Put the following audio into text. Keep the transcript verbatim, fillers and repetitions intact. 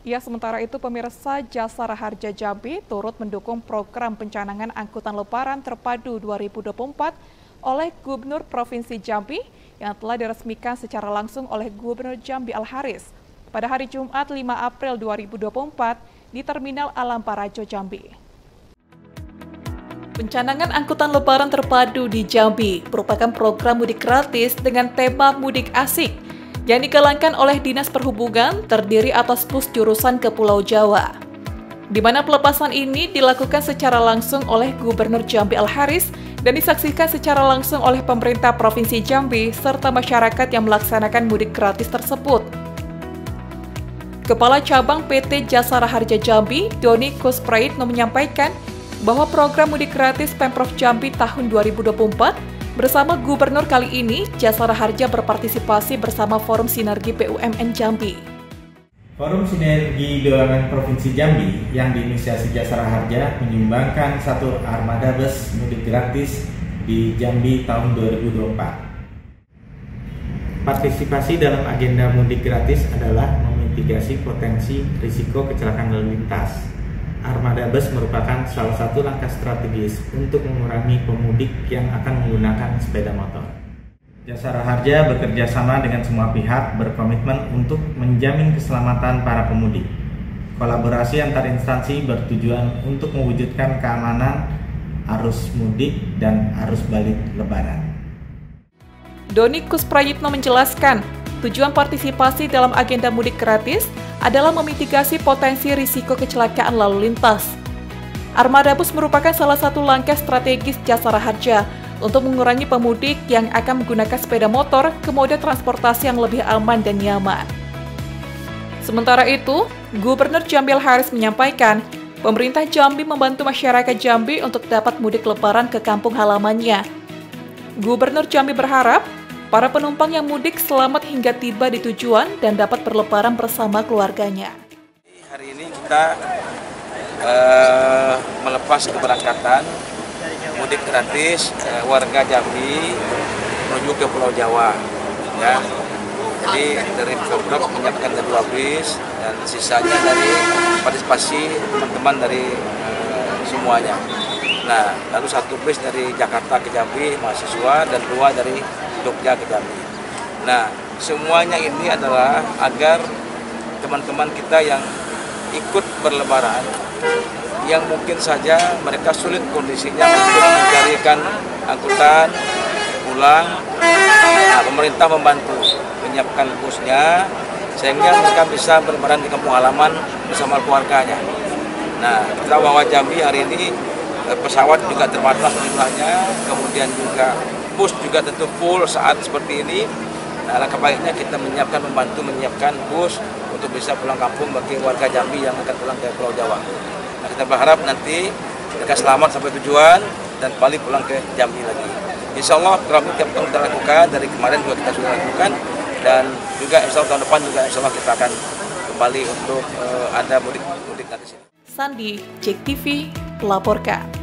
Ya, sementara itu pemirsa, Jasara Harja Jambi turut mendukung program pencanangan angkutan lebaran terpadu dua ribu dua puluh empat oleh Gubernur Provinsi Jambi yang telah diresmikan secara langsung oleh Gubernur Jambi Al-Haris pada hari Jumat lima April dua ribu dua puluh empat di Terminal Alam Parajo, Jambi. Pencanangan angkutan lebaran terpadu di Jambi merupakan program mudik gratis dengan tema mudik asik yang digalangkan oleh Dinas Perhubungan terdiri atas bus jurusan ke Pulau Jawa. Di mana pelepasan ini dilakukan secara langsung oleh Gubernur Jambi Al-Haris dan disaksikan secara langsung oleh pemerintah Provinsi Jambi serta masyarakat yang melaksanakan mudik gratis tersebut. Kepala Cabang P T Jasara Harja Jambi, Doni Kusprayitno menyampaikan bahwa program mudik gratis Pemprov Jambi tahun dua ribu dua puluh empat bersama Gubernur kali ini, Jasara Harja berpartisipasi bersama Forum Sinergi B U M N Jambi. Forum Sinergi B U M N Provinsi Jambi yang diinisiasi Jasara Harja menyumbangkan satu armada bus mudik gratis di Jambi tahun dua ribu dua puluh empat. Partisipasi dalam agenda mudik gratis adalah memitigasi potensi risiko kecelakaan lalu lintas. Armada bus merupakan salah satu langkah strategis untuk mengurangi pemudik yang akan menggunakan sepeda motor. Jasara Harja bekerja sama dengan semua pihak berkomitmen untuk menjamin keselamatan para pemudik. Kolaborasi antar instansi bertujuan untuk mewujudkan keamanan arus mudik dan arus balik Lebaran. Doni Kusprayitno menjelaskan, tujuan partisipasi dalam agenda mudik gratis adalah memitigasi potensi risiko kecelakaan lalu lintas. Armada bus merupakan salah satu langkah strategis Jasara Harja untuk mengurangi pemudik yang akan menggunakan sepeda motor ke moda transportasi yang lebih aman dan nyaman. Sementara itu, Gubernur Jambi Al-Haris menyampaikan, pemerintah Jambi membantu masyarakat Jambi untuk dapat mudik lebaran ke kampung halamannya. Gubernur Jambi berharap para penumpang yang mudik selamat hingga tiba di tujuan dan dapat berlebaran bersama keluarganya. Hari ini kita uh, melepas keberangkatan mudik gratis uh, warga Jambi menuju ke Pulau Jawa. Ya. Jadi dari Pemprov menyiapkan dua bis dan sisanya dari partisipasi teman-teman dari uh, semuanya. Nah, lalu satu bis dari Jakarta ke Jambi mahasiswa dan dua dari Jogja ke Jambi. Nah, semuanya ini adalah agar teman-teman kita yang ikut berlebaran, yang mungkin saja mereka sulit kondisinya untuk mencarikan angkutan pulang, nah, pemerintah membantu menyiapkan busnya sehingga mereka bisa berlebaran di kampung halaman bersama keluarganya. Nah, kita bahwa Jambi hari ini pesawat juga terbatas jumlahnya, kemudian juga bus juga tentu full saat seperti ini. Nah, alangkah baiknya kita menyiapkan, membantu menyiapkan bus untuk bisa pulang kampung bagi warga Jambi yang akan pulang ke Pulau Jawa. Nah, kita berharap nanti mereka selamat sampai tujuan dan balik pulang ke Jambi lagi. Insya Allah program ini tiap tahun kita lakukan, dari kemarin juga kita sudah lakukan, dan juga insya Allah tahun depan juga insya Allah kita akan kembali untuk uh, ada mudik mudik di sini. Sandi, J E K T V, melaporkan.